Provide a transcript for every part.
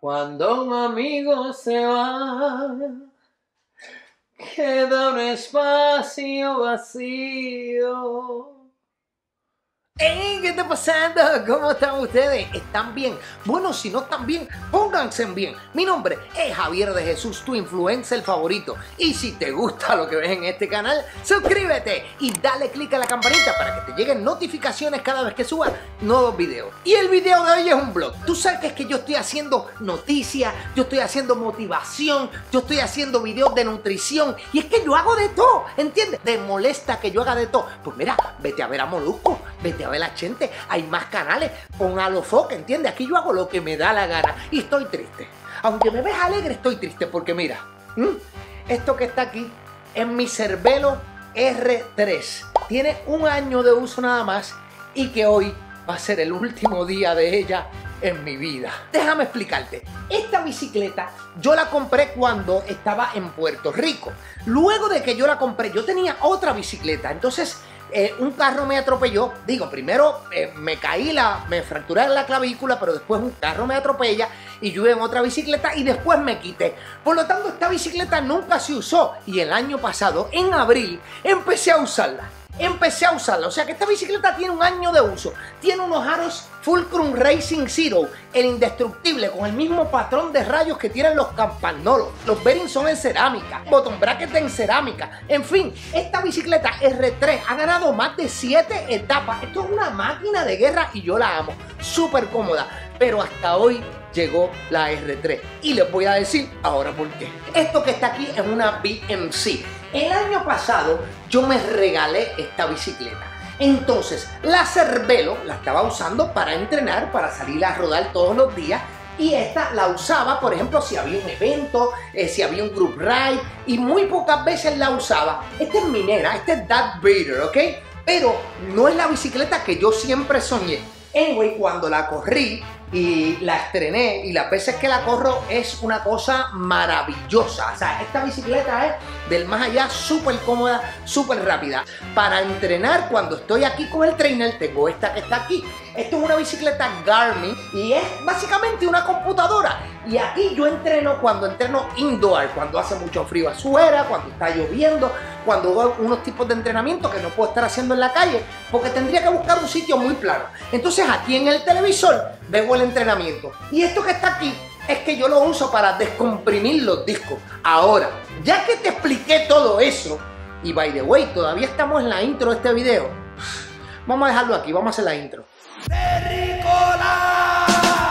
Cuando un amigo se va, queda un espacio vacío. ¡Hey! ¿Qué está pasando? ¿Cómo están ustedes? ¿Están bien? Bueno, si no están bien, pónganse bien. Mi nombre es Javier de Jesús, tu influencer favorito. Y si te gusta lo que ves en este canal, suscríbete y dale click a la campanita para que te lleguen notificaciones cada vez que suba nuevos videos. Y el video de hoy es un vlog. Tú sabes que es que yo estoy haciendo noticias, yo estoy haciendo motivación, yo estoy haciendo videos de nutrición. Y es que yo hago de todo, ¿entiendes? ¿Te molesta que yo haga de todo? Pues mira, vete a ver a Molusco, vete a ver a Chente, hay más canales, pon a los foques, ¿entiendes? Aquí yo hago lo que me da la gana y estoy triste. Aunque me ves alegre, estoy triste porque mira, esto que está aquí es mi Cervelo R3. Tiene un año de uso nada más y que hoy va a ser el último día de ella en mi vida. Déjame explicarte. Esta bicicleta yo la compré cuando estaba en Puerto Rico. Luego de que yo la compré, yo tenía otra bicicleta. Entonces un carro me atropelló. Digo, primero me caí, me fracturé la clavícula, pero después un carro me atropella y yo iba en otra bicicleta y después me quité. Por lo tanto, esta bicicleta nunca se usó y el año pasado, en abril, empecé a usarla. O sea que esta bicicleta tiene un año de uso. Tiene unos aros Fulcrum Racing Zero, el indestructible, con el mismo patrón de rayos que tienen los campanolos. Los bearings son en cerámica, bottom bracket en cerámica. En fin, esta bicicleta R3 ha ganado más de 7 etapas. Esto es una máquina de guerra y yo la amo. Súper cómoda, pero hasta hoy llegó la R3 y les voy a decir ahora por qué. Esto que está aquí es una BMC. El año pasado yo me regalé esta bicicleta. Entonces la Cervelo la estaba usando para entrenar, para salir a rodar todos los días. Y esta la usaba, por ejemplo, si había un evento, si había un group ride. Y muy pocas veces la usaba. Esta es mi nena, esta es Darth Vader, ¿ok? Pero no es la bicicleta que yo siempre soñé. Anyway, cuando la corrí y la estrené y las veces que la corro es una cosa maravillosa. O sea, esta bicicleta es del más allá, súper cómoda, súper rápida. Para entrenar, cuando estoy aquí con el trainer, tengo esta que está aquí. Esto es una bicicleta Garmin y es básicamente una computadora. Y aquí yo entreno cuando entreno indoor, cuando hace mucho frío afuera, cuando está lloviendo, cuando hago unos tipos de entrenamiento que no puedo estar haciendo en la calle, porque tendría que buscar un sitio muy plano. Entonces aquí en el televisor veo el entrenamiento. Y esto que está aquí es que yo lo uso para descomprimir los discos. Ahora, ya que te expliqué todo eso, y by the way, todavía estamos en la intro de este video, vamos a dejarlo aquí, vamos a hacer la intro. ¡Terrícola!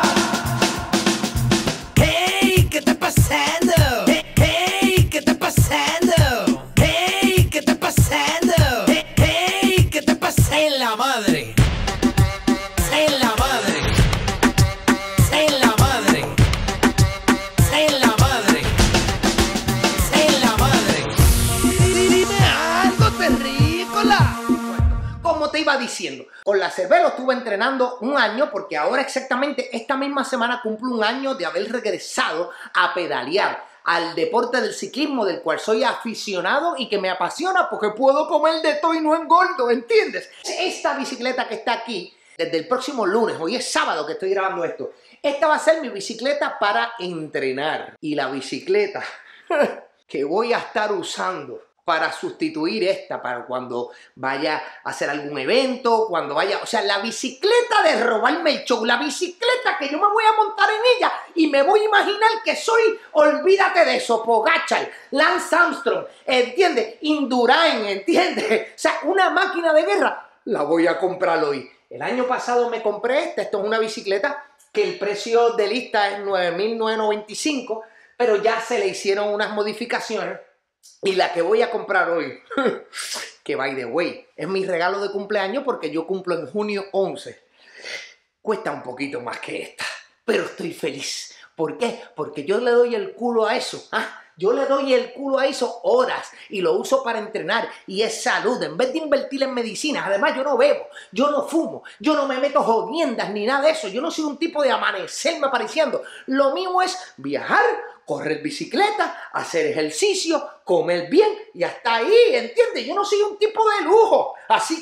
¡Hey! ¿Qué está pasando? ¡Hey! ¿Qué está pasando? ¡Hey! ¿Qué está pasando? ¡Hey! ¿Qué está pasando? ¡En la madre! ¡En la madre! ¡En la madre! ¡En la madre! ¡En la madre! ¡Dime algo, terrícola! Como te iba diciendo, con la Cervelo estuve entrenando un año porque ahora exactamente esta misma semana cumplo un año de haber regresado a pedalear al deporte del ciclismo, del cual soy aficionado y que me apasiona porque puedo comer de todo y no engordo, ¿entiendes? Esta bicicleta que está aquí, desde el próximo lunes, hoy es sábado que estoy grabando esto, esta va a ser mi bicicleta para entrenar. Y la bicicleta que voy a estar usando para sustituir esta, para cuando vaya a hacer algún evento, cuando vaya, o sea, la bicicleta de robarme el show, la bicicleta que yo me voy a montar en ella y me voy a imaginar que soy, olvídate de eso, Pogacar, Lance Armstrong, ¿entiendes? Indurain, ¿entiendes? O sea, una máquina de guerra, la voy a comprar hoy. El año pasado me compré esta, esto es una bicicleta que el precio de lista es $9,995, pero ya se le hicieron unas modificaciones. Y la que voy a comprar hoy, que by the way, es mi regalo de cumpleaños porque yo cumplo en junio 11. Cuesta un poquito más que esta, pero estoy feliz. ¿Por qué? Porque yo le doy el culo a eso. Yo le doy el culo a eso horas y lo uso para entrenar y es salud. En vez de invertir en medicinas, además yo no bebo, yo no fumo, yo no me meto jodiendas ni nada de eso. Yo no soy un tipo de amanecerme apareciendo. Lo mío es viajar, correr bicicleta, hacer ejercicio, comer bien y hasta ahí, ¿entiendes? Yo no soy un tipo de lujo. Así que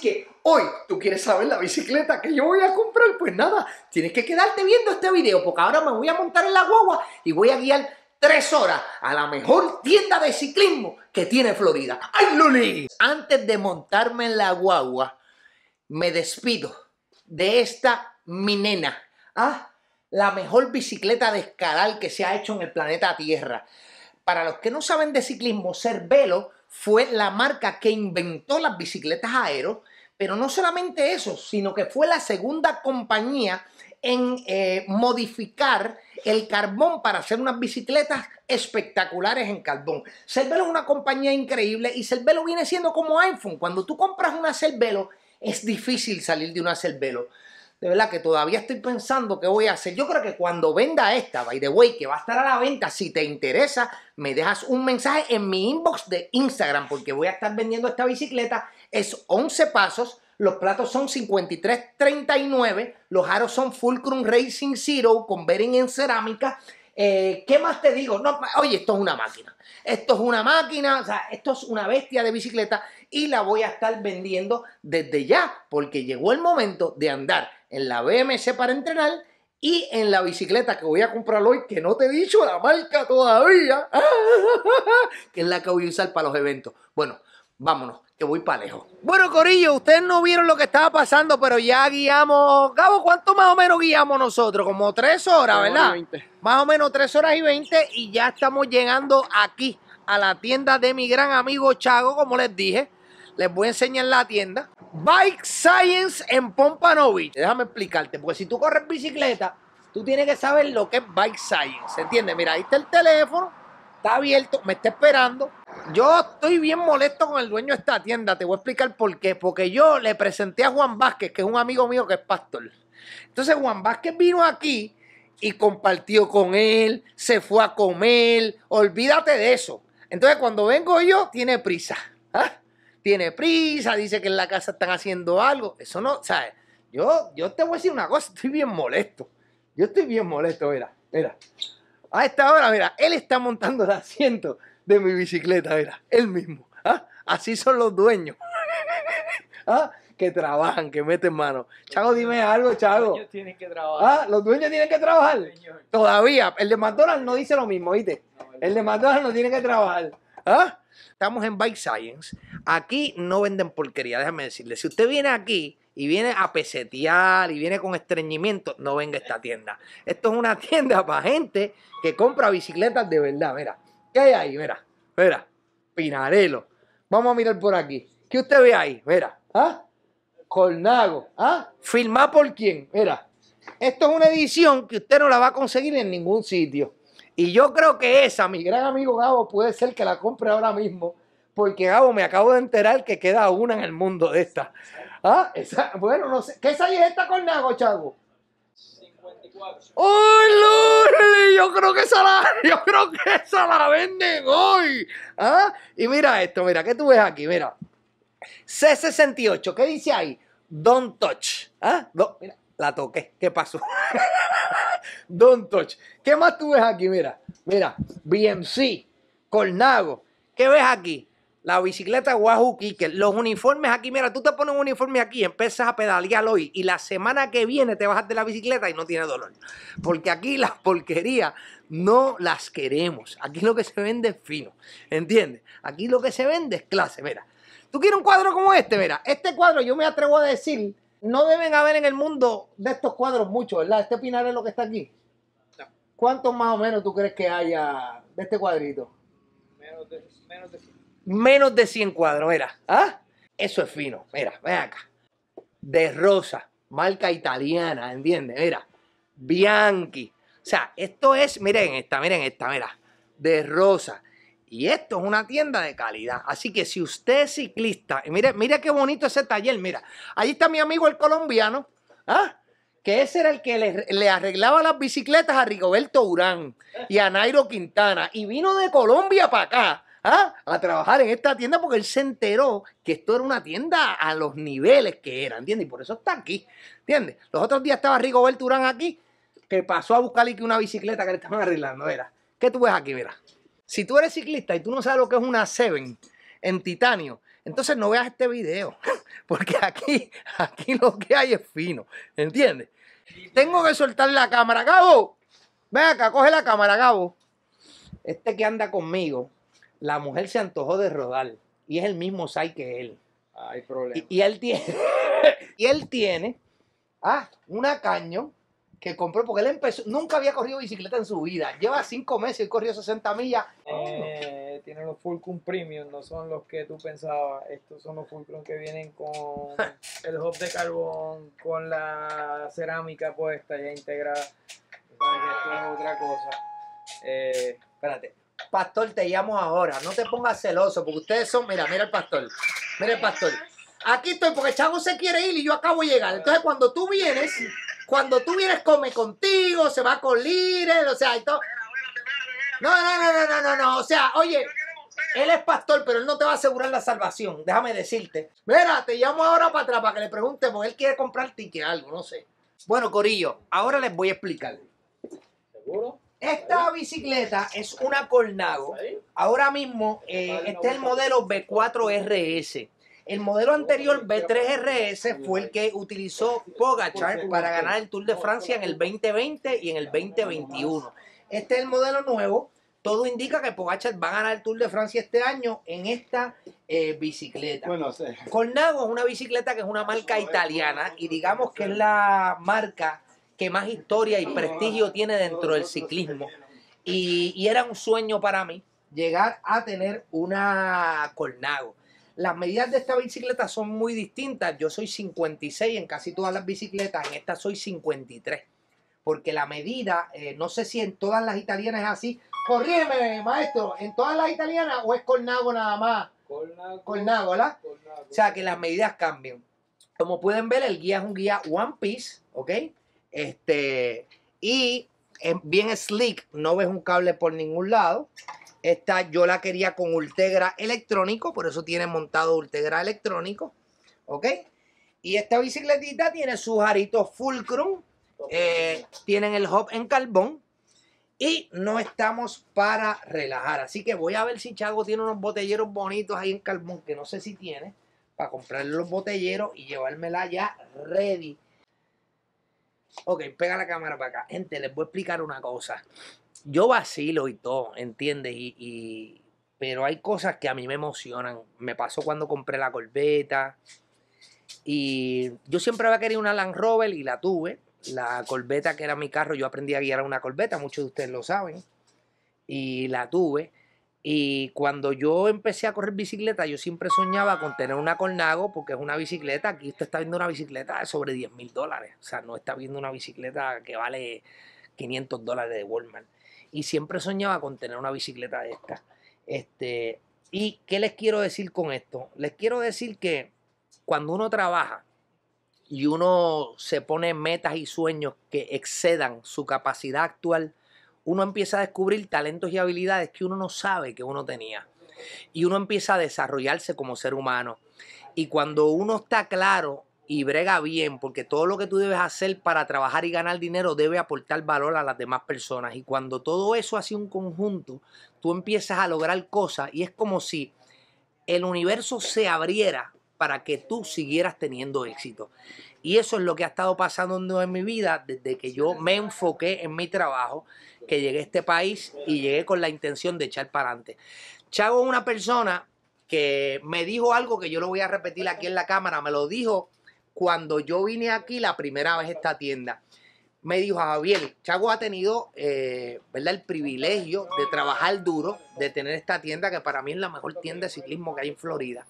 Hoy, ¿tú quieres saber la bicicleta que yo voy a comprar? Pues nada, tienes que quedarte viendo este video porque ahora me voy a montar en la guagua y voy a guiar 3 horas a la mejor tienda de ciclismo que tiene Florida. ¡Ay, Luli! Antes de montarme en la guagua, me despido de esta mi nena. La mejor bicicleta de escalar que se ha hecho en el planeta Tierra. Para los que no saben de ciclismo, Cervélo fue la marca que inventó las bicicletas aero, pero no solamente eso, sino que fue la segunda compañía en modificar el carbón para hacer unas bicicletas espectaculares en carbón. Cervélo es una compañía increíble y Cervélo viene siendo como iPhone. Cuando tú compras una Cervélo, es difícil salir de una Cervélo. De verdad que todavía estoy pensando qué voy a hacer. Yo creo que cuando venda esta, by the way, que va a estar a la venta, si te interesa, me dejas un mensaje en mi inbox de Instagram, porque voy a estar vendiendo esta bicicleta. Es 11 pasos, los platos son 53.39, los aros son Fulcrum Racing Zero con bearing en cerámica. ¿Qué más te digo? No, oye, esto es una máquina. Esto es una máquina, o sea, esto es una bestia de bicicleta y la voy a estar vendiendo desde ya, porque llegó el momento de andar en la BMC para entrenar y en la bicicleta que voy a comprar hoy, que no te he dicho la marca todavía, que es la que voy a usar para los eventos. Bueno, vámonos, que voy para lejos. Bueno, corillo, ustedes no vieron lo que estaba pasando, pero ya guiamos. Gabo, ¿cuánto más o menos guiamos nosotros? Como 3 horas, ¿verdad? Más o menos 3 horas y 20 y ya estamos llegando aquí a la tienda de mi gran amigo Chago, como les dije. Les voy a enseñar la tienda. Bike Science en Pompano Beach. Déjame explicarte, porque si tú corres bicicleta, tú tienes que saber lo que es Bike Science, ¿entiendes? Mira, ahí está el teléfono, está abierto, me está esperando. Yo estoy bien molesto con el dueño de esta tienda, te voy a explicar por qué. Porque yo le presenté a Juan Vázquez, que es un amigo mío que es pastor. Entonces Juan Vázquez vino aquí y compartió con él, se fue a comer, olvídate de eso. Entonces cuando vengo yo, tiene prisa. Tiene prisa, dice que en la casa están haciendo algo. Eso no, ¿sabes? Yo te voy a decir una cosa, estoy bien molesto. Yo estoy bien molesto, mira. A esta hora, mira, él está montando el asiento de mi bicicleta, mira, él mismo. Así son los dueños. Que trabajan, que meten mano. Chago, dime algo, Chago. Los dueños tienen que trabajar. Los dueños tienen que trabajar. Señor. Todavía. El de McDonald's no dice lo mismo, ¿viste? El de McDonald's no tiene que trabajar. Estamos en Bike Science. Aquí no venden porquería, déjame decirle. Si usted viene aquí y viene a pesetear y viene con estreñimiento, no venga a esta tienda. Esto es una tienda para gente que compra bicicletas de verdad. Mira, ¿qué hay ahí? Mira, Pinarello. Vamos a mirar por aquí. ¿Qué usted ve ahí? Mira, Colnago. ¿Firmar por quién? Mira, esto es una edición que usted no la va a conseguir en ningún sitio. Y yo creo que esa, mi gran amigo Gabo, puede ser que la compre ahora mismo. Porque Gabo, me acabo de enterar que queda una en el mundo de esta. Bueno, no sé. ¿Qué size es esta Colnago, Chago? 54. ¡Uy, Luli! Yo creo que esa la venden hoy. Y mira esto, mira, ¿qué tú ves aquí? Mira. C68, ¿qué dice ahí? Don't touch. Mira, la toqué. ¿Qué pasó? Don't touch. ¿Qué más tú ves aquí? Mira, BMC, Colnago. ¿Qué ves aquí? La bicicleta Wahoo Kicker. Los uniformes aquí, mira, tú te pones un uniforme aquí y empiezas a pedalear hoy. Y la semana que viene te bajas de la bicicleta y no tienes dolor. Porque aquí las porquerías no las queremos. Aquí lo que se vende es fino. ¿Entiendes? Aquí lo que se vende es clase. Mira, tú quieres un cuadro como este. Mira, este cuadro yo me atrevo a decir, no deben haber en el mundo de estos cuadros muchos, ¿verdad? Este Pinarello que está aquí. No. ¿Cuántos más o menos tú crees que haya de este cuadrito? Menos de 100. Menos de 100 cuadros, mira. Eso es fino. Mira, ven acá. De rosa, marca italiana, ¿entiendes? Mira, Bianchi. O sea, esto es, miren esta, mira. De rosa. Y esto es una tienda de calidad. Así que si usted es ciclista, y mire qué bonito ese taller, mira. Ahí está mi amigo el colombiano, que ese era el que le arreglaba las bicicletas a Rigoberto Urán y a Nairo Quintana. Y vino de Colombia para acá a trabajar en esta tienda porque él se enteró que esto era una tienda a los niveles que era, ¿entiendes? Y por eso está aquí, ¿entiendes? Los otros días estaba Rigoberto Urán aquí, que pasó a buscarle una bicicleta que le estaban arreglando, mira. ¿Qué tú ves aquí? Mira. Si tú eres ciclista y tú no sabes lo que es una Seven en titanio, entonces no veas este video, porque aquí lo que hay es fino, ¿entiendes? Tengo que soltar la cámara. Gabo, ven acá, coge la cámara, Gabo. Este que anda conmigo, la mujer se antojó de rodar y es el mismo size que él. Hay problema. Y él tiene una caño que compró porque él empezó, nunca había corrido bicicleta en su vida. Lleva 5 meses y corrió 60 millas. Tienen los Fulcrum Premium, no son los que tú pensabas. Estos son los Fulcrum que vienen con el hub de carbón, con la cerámica puesta ya integrada. Esto es otra cosa. Espérate. Pastor, te llamo ahora. No te pongas celoso porque ustedes son... Mira el pastor. Mira el pastor. Aquí estoy porque Chavo se quiere ir y yo acabo de llegar. Entonces cuando tú vienes, come contigo, se va con líderes, o sea, y todo. No. O sea, oye, él es pastor, pero él no te va a asegurar la salvación. Déjame decirte. Mira, te llamo ahora para atrás para que le pregunte porque él quiere comprar ticket algo, no sé. Bueno, corillo, ahora les voy a explicar. ¿Seguro? Esta bicicleta es una Colnago. Ahora mismo, este es el modelo B4RS. El modelo anterior, B3RS, fue el que utilizó Pogačar para ganar el Tour de Francia en el 2020 y en el 2021. Este es el modelo nuevo. Todo indica que Pogačar va a ganar el Tour de Francia este año en esta bicicleta. Bueno, sí. Colnago es una bicicleta que es una marca italiana y digamos que es la marca que más historia y prestigio tiene dentro del ciclismo. Y era un sueño para mí llegar a tener una Colnago. Las medidas de esta bicicleta son muy distintas. Yo soy 56 en casi todas las bicicletas, en esta soy 53. Porque la medida, no sé si en todas las italianas es así. Corrígeme, maestro, ¿en todas las italianas o es Colnago nada más? Colnago, ¿verdad? Colnago. O sea que las medidas cambian. Como pueden ver, el guía es un guía One Piece, ¿ok? Y es bien slick, no ves un cable por ningún lado. Esta yo la quería con Ultegra electrónico, por eso tiene montado Ultegra electrónico, ¿ok? Y esta bicicletita tiene sus aritos Fulcrum, tienen el hub en carbón y no estamos para relajar. Así que voy a ver si Chago tiene unos botelleros bonitos ahí en carbón, que no sé si tiene, para comprarle los botelleros y llevármela ya ready. Ok, pega la cámara para acá. Gente, les voy a explicar una cosa. Yo vacilo y todo, ¿entiendes? Pero hay cosas que a mí me emocionan. Me pasó cuando compré la Corbeta. Y yo siempre había querido una Land Rover y la tuve. La Corbeta, que era mi carro, yo aprendí a guiar a una Corbeta, muchos de ustedes lo saben. Y la tuve. Y cuando yo empecé a correr bicicleta, yo siempre soñaba con tener una Colnago, porque es una bicicleta. Aquí usted está viendo una bicicleta de sobre $10,000. O sea, no está viendo una bicicleta que vale $500 de Walmart. Y siempre soñaba con tener una bicicleta de esta. ¿Y qué les quiero decir con esto? Les quiero decir que cuando uno trabaja y uno se pone metas y sueños que excedan su capacidad actual, uno empieza a descubrir talentos y habilidades que uno no sabe que uno tenía. Y uno empieza a desarrollarse como ser humano. Y cuando uno está claro y brega bien, porque todo lo que tú debes hacer para trabajar y ganar dinero debe aportar valor a las demás personas. Y cuando todo eso hace un conjunto, tú empiezas a lograr cosas y es como si el universo se abriera para que tú siguieras teniendo éxito. Y eso es lo que ha estado pasando en mi vida desde que yo me enfoqué en mi trabajo, que llegué a este país y llegué con la intención de echar para adelante. Chago es una persona que me dijo algo que yo lo voy a repetir aquí en la cámara. Me lo dijo cuando yo vine aquí la primera vez a esta tienda. Me dijo: Javier, Chago ha tenido ¿verdad?, el privilegio de trabajar duro, de tener esta tienda que para mí es la mejor tienda de ciclismo que hay en Florida.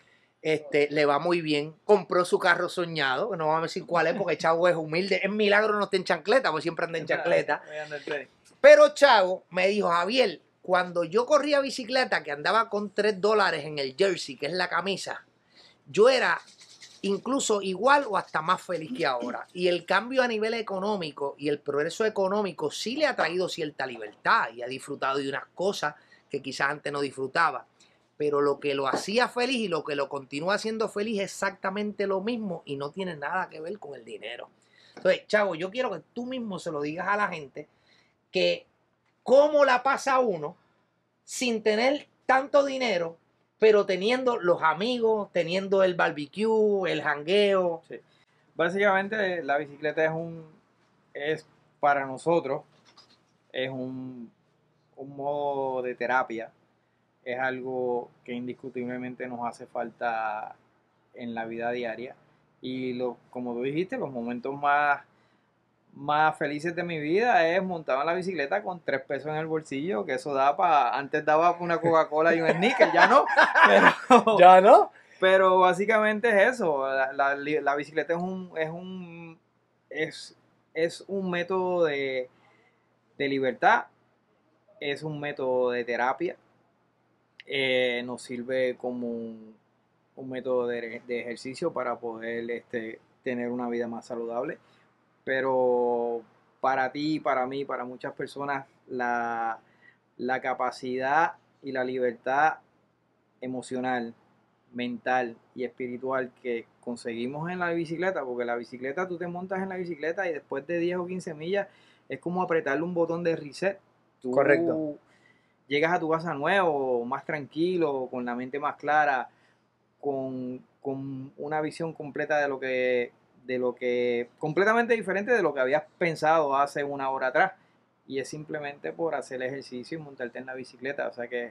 Le va muy bien, compró su carro soñado, que no vamos a decir cuál es porque Chago es humilde. Es milagro no esté en chancleta, porque siempre anda en chancleta. Pero Chago me dijo: Javier, cuando yo corría bicicleta, que andaba con $3 en el jersey, que es la camisa, yo era incluso igual o hasta más feliz que ahora. Y el cambio a nivel económico y el progreso económico sí le ha traído cierta libertad y ha disfrutado de unas cosas que quizás antes no disfrutaba. Pero lo que lo hacía feliz y lo que lo continúa haciendo feliz es exactamente lo mismo y no tiene nada que ver con el dinero. Entonces, Chago, yo quiero que tú mismo se lo digas a la gente que cómo la pasa uno sin tener tanto dinero pero teniendo los amigos, teniendo el barbecue, el jangueo. Sí. Básicamente la bicicleta es para nosotros, es un modo de terapia, es algo que indiscutiblemente nos hace falta en la vida diaria. Y como tú dijiste, los momentos más felices de mi vida es montar en la bicicleta con 3 pesos en el bolsillo, que eso antes daba para una Coca-Cola y un sneaker, ya no, pero, ¿Ya no? pero básicamente es eso. La bicicleta es un método de libertad, es un método de terapia, nos sirve como un método de ejercicio para poder tener una vida más saludable. Pero para ti, para mí, para muchas personas, la capacidad y la libertad emocional, mental y espiritual que conseguimos en la bicicleta, porque la bicicleta, tú te montas en la bicicleta y después de 10 o 15 millas es como apretarle un botón de reset. Tú Correcto. llegas a tu casa nuevo, más tranquilo, con la mente más clara, con una visión completa de lo que completamente diferente de lo que habías pensado hace una hora atrás, y es simplemente por hacer ejercicio y montarte en la bicicleta. O sea que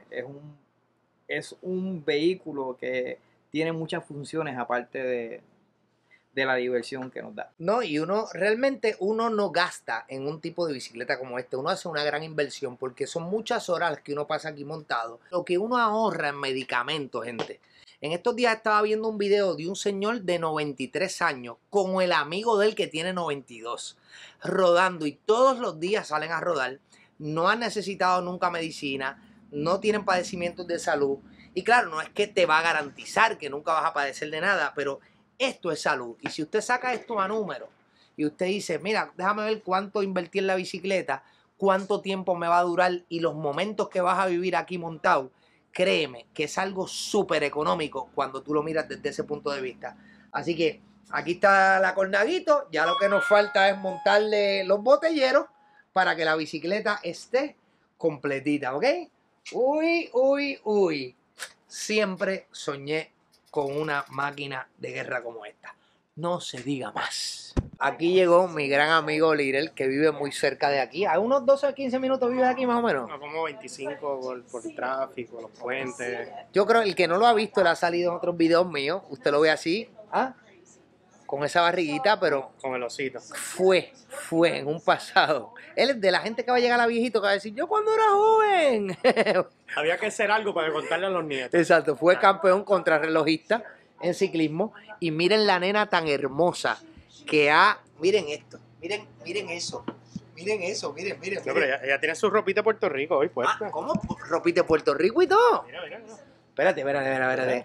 es un vehículo que tiene muchas funciones aparte de la diversión que nos da. No, y realmente uno no gasta en un tipo de bicicleta como este, uno hace una gran inversión porque son muchas horas las que uno pasa aquí montado. Lo que uno ahorra en medicamentos, gente. En estos días estaba viendo un video de un señor de 93 años con el amigo de él que tiene 92, rodando, y todos los días salen a rodar, no han necesitado nunca medicina, no tienen padecimientos de salud, y claro, no es que te va a garantizar que nunca vas a padecer de nada, pero esto es salud. Y si usted saca esto a número y usted dice, mira, déjame ver cuánto invertí en la bicicleta, cuánto tiempo me va a durar y los momentos que vas a vivir aquí montado, créeme que es algo súper económico cuando tú lo miras desde ese punto de vista. Así que aquí está la Cornaguito, ya lo que nos falta es montarle los botelleros para que la bicicleta esté completita, ¿ok? Uy, uy, uy. Siempre soñé con una máquina de guerra como esta. No se diga más. Aquí llegó mi gran amigo Lirel, que vive muy cerca de aquí. A unos 12 o 15 minutos vive aquí más o menos. No, como 25 por el tráfico, los puentes. Yo creo que el que no lo ha visto, le ha salido en otros videos míos. Usted lo ve así, ¿ah? Con esa barriguita, pero Con el osito. fue en un pasado. Él es de la gente que va a llegar a viejito, que va a decir, yo cuando era joven. Había que hacer algo para contarle a los nietos. Exacto, fue campeón contrarrelojista en ciclismo. Y miren la nena tan hermosa que ha... Miren esto, miren eso. Miren eso, miren. No, pero ella tiene su ropita de Puerto Rico hoy puesta. Ah, ¿cómo? ¿Ropita de Puerto Rico y todo? Mira. Espérate.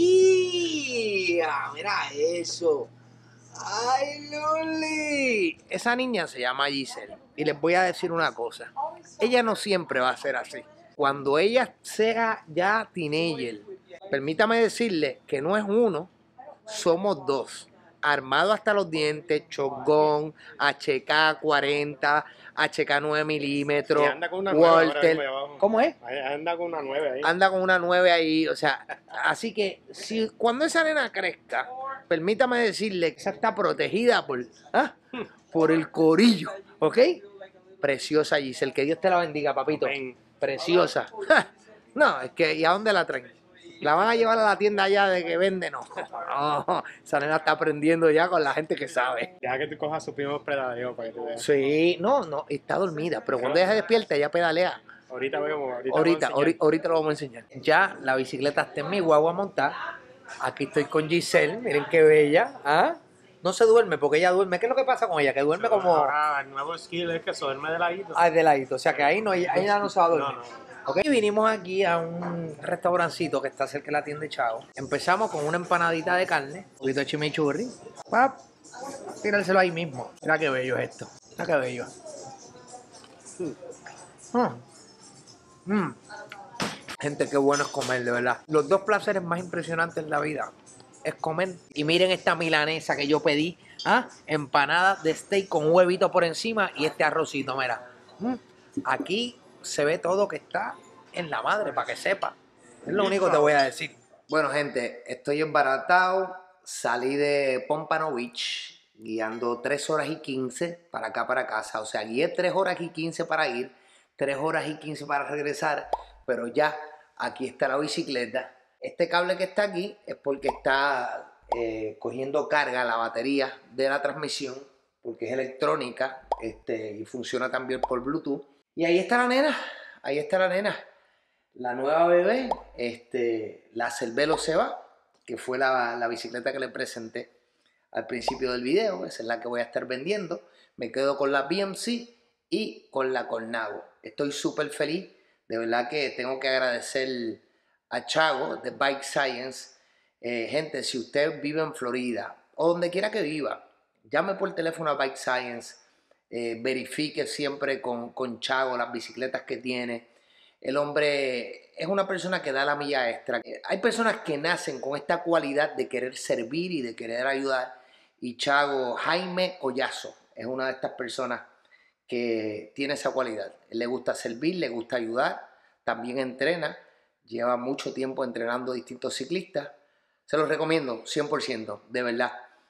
Mira eso. ¡Ay, Luli! Esa niña se llama Giselle. Y les voy a decir una cosa. Ella no siempre va a ser así. Cuando ella sea ya teenager, permítame decirle que no es uno, somos dos. Armado hasta los dientes, shotgun, HK-40, HK 9 milímetros, Y anda con una nueva ahora Walter. mismo ahí abajo. ¿Cómo es? Anda con una 9 ahí. Anda con una 9 ahí, o sea, así que si cuando esa nena crezca, permítame decirle que esa está protegida por el corillo, ¿ok? Preciosa Giselle, que Dios te la bendiga, papito. Ven. Preciosa. No, es que, ¿y a dónde la traen? ¿La van a llevar a la tienda allá de que vende? No, esa nena está aprendiendo ya con la gente que sabe. Deja que tú cojas su primer pedaleo para que te veas. Sí, no, está dormida, pero cuando ella se despierta, ella pedalea. Ahorita vemos. Ahorita lo vamos a enseñar. Ya la bicicleta está en mi guagua montada. Aquí estoy con Giselle, miren qué bella. ¿Ah? No se duerme porque ella duerme. ¿Qué es lo que pasa con ella? Que duerme como... Ahora el nuevo skill es que se duerme de ladito. de ladito. O sea que ahí no, ella no se va a dormir. No. Ok, vinimos aquí a un restaurancito que está cerca de la tienda de Chao. Empezamos con una empanadita de carne, un poquito de chimichurri. Pap, tirárselo ahí mismo. Mira qué bello es esto. Mira qué bello. Gente, qué bueno es comer, de verdad. Los dos placeres más impresionantes en la vida es comer. Y miren esta milanesa que yo pedí. Empanada de steak con huevito por encima y este arrocito, mira. Aquí se ve todo que está en la madre, para que sepa. Es lo único que te voy a decir. Bueno, gente, estoy embaratado. Salí de Pompano Beach guiando 3 horas y 15 para acá, para casa. O sea, guié 3 horas y 15 para ir, 3 horas y 15 para regresar. Pero ya, aquí está la bicicleta. Este cable que está aquí es porque está cogiendo carga la batería de la transmisión, porque es electrónica y funciona también por Bluetooth. Y ahí está la nena, ahí está la nena. La nueva bebé, la Cervelo se va, que fue la bicicleta que le presenté al principio del video. Esa es la que voy a estar vendiendo. Me quedo con la BMC y con la Colnago. Estoy súper feliz. De verdad que tengo que agradecer a Chago de Bike Science. Gente, si usted vive en Florida o donde quiera que viva, llame por teléfono a Bike Science. Verifique siempre con Chago las bicicletas que tiene. El hombre es una persona que da la milla extra. Hay personas que nacen con esta cualidad de querer servir y de querer ayudar. Y Chago, Jaime Collazo, es una de estas personas que tiene esa cualidad. Él le gusta servir, le gusta ayudar, también entrena. Lleva mucho tiempo entrenando distintos ciclistas. Se los recomiendo 100%, de verdad.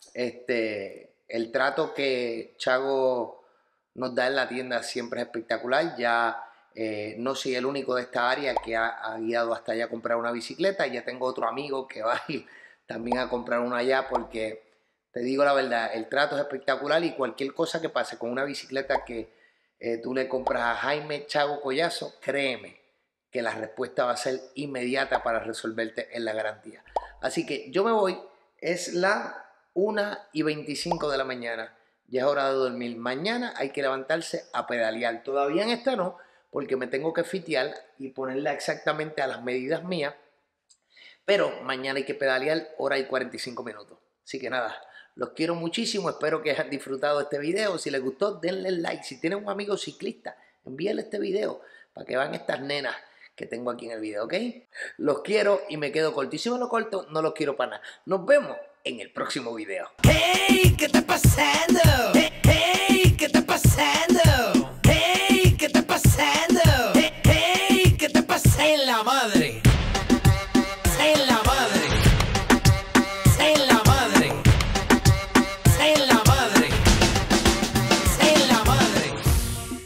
El trato que Chago nos da en la tienda siempre es espectacular. Ya no soy el único de esta área que ha guiado hasta allá a comprar una bicicleta. Ya tengo otro amigo que va a ir también a comprar una allá, porque te digo la verdad, el trato es espectacular y cualquier cosa que pase con una bicicleta que tú le compras a Jaime Chago Collazo, créeme que la respuesta va a ser inmediata para resolverte en la garantía. Así que yo me voy, es la 1:25 de la mañana, ya es hora de dormir. Mañana hay que levantarse a pedalear, todavía en esta no, porque me tengo que fitear y ponerla exactamente a las medidas mías, pero mañana hay que pedalear 1:45. Así que nada, los quiero muchísimo, espero que hayan disfrutado este video. Si les gustó, denle like. Si tienen un amigo ciclista, envíenle este video para que vean estas nenas que tengo aquí en el video, ¿ok? Los quiero y me quedo cortísimo. Lo corto, no los quiero para nada. Nos vemos en el próximo video. Hey, ¿qué está pasando? Hey, ¿qué está pasando?